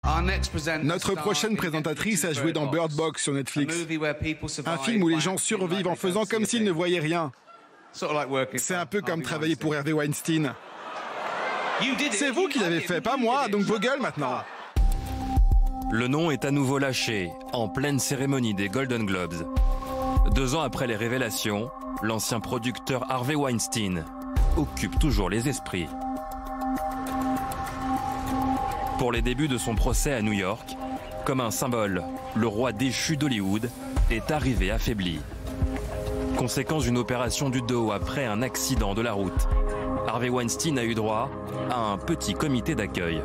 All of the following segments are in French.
Notre prochaine présentatrice a joué dans Bird Box sur Netflix. Un film où les gens survivent en faisant comme s'ils ne voyaient rien. C'est un peu comme travailler pour Harvey Weinstein. C'est vous qui l'avez fait, pas moi, donc vos gueules maintenant. Le nom est à nouveau lâché, en pleine cérémonie des Golden Globes. 2 ans après les révélations, l'ancien producteur Harvey Weinstein occupe toujours les esprits. Pour les débuts de son procès à New York, comme un symbole, le roi déchu d'Hollywood est arrivé affaibli. Conséquence d'une opération du dos après un accident de la route, Harvey Weinstein a eu droit à un petit comité d'accueil.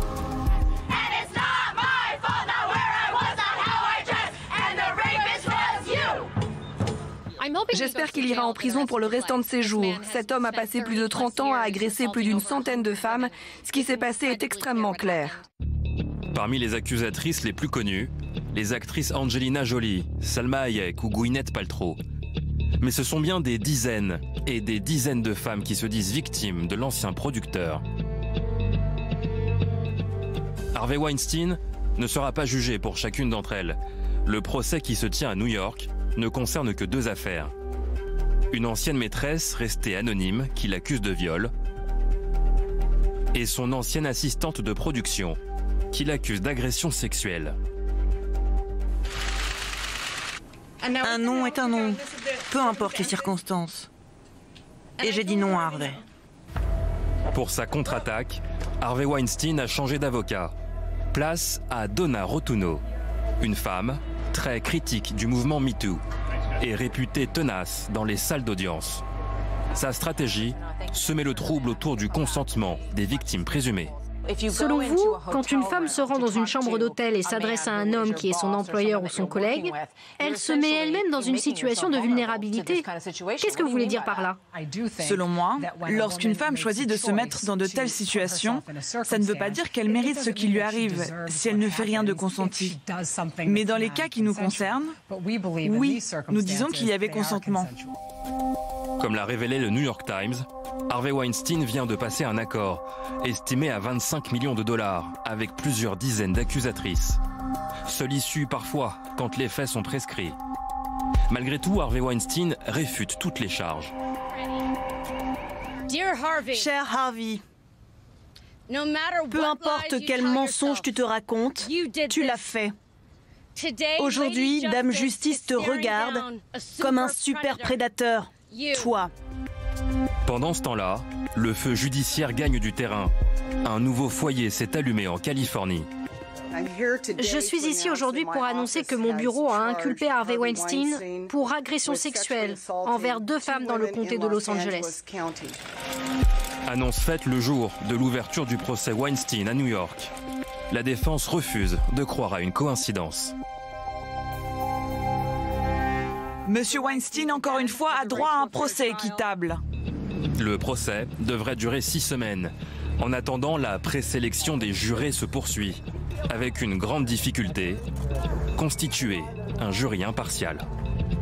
J'espère qu'il ira en prison pour le restant de ses jours. Cet homme a passé plus de 30 ans à agresser plus d'une centaine de femmes. Ce qui s'est passé est extrêmement clair. Parmi les accusatrices les plus connues, les actrices Angelina Jolie, Salma Hayek ou Gwyneth Paltrow. Mais ce sont bien des dizaines et des dizaines de femmes qui se disent victimes de l'ancien producteur. Harvey Weinstein ne sera pas jugé pour chacune d'entre elles. Le procès qui se tient à New York ne concerne que 2 affaires. Une ancienne maîtresse restée anonyme qui l'accuse de viol et son ancienne assistante de production qui l'accuse d'agression sexuelle. Un nom est un nom, peu importe les circonstances. Et j'ai dit non à Harvey. Pour sa contre-attaque, Harvey Weinstein a changé d'avocat. Place à Donna Rotunno, une femme très critique du mouvement MeToo et réputée tenace dans les salles d'audience. Sa stratégie, semer le trouble autour du consentement des victimes présumées. Selon vous, quand une femme se rend dans une chambre d'hôtel et s'adresse à un homme qui est son employeur ou son collègue, elle se met elle-même dans une situation de vulnérabilité. Qu'est-ce que vous voulez dire par là? Selon moi, lorsqu'une femme choisit de se mettre dans de telles situations, ça ne veut pas dire qu'elle mérite ce qui lui arrive si elle ne fait rien de consenti. Mais dans les cas qui nous concernent, oui, nous disons qu'il y avait consentement. Comme l'a révélé le New York Times, Harvey Weinstein vient de passer un accord, estimé à 25 millions de dollars, avec plusieurs dizaines d'accusatrices. Seule issue parfois, quand les faits sont prescrits. Malgré tout, Harvey Weinstein réfute toutes les charges. Cher Harvey, peu importe quel mensonge tu te racontes, tu l'as fait. Aujourd'hui, Dame Justice te regarde comme un super prédateur, toi. Pendant ce temps-là, le feu judiciaire gagne du terrain. Un nouveau foyer s'est allumé en Californie. Je suis ici aujourd'hui pour annoncer que mon bureau a inculpé Harvey Weinstein pour agression sexuelle envers 2 femmes dans le comté de Los Angeles. Annonce faite le jour de l'ouverture du procès Weinstein à New York. La défense refuse de croire à une coïncidence. Monsieur Weinstein, encore une fois, a droit à un procès équitable. Le procès devrait durer 6 semaines. En attendant, la présélection des jurés se poursuit. Avec une grande difficulté, constituer un jury impartial.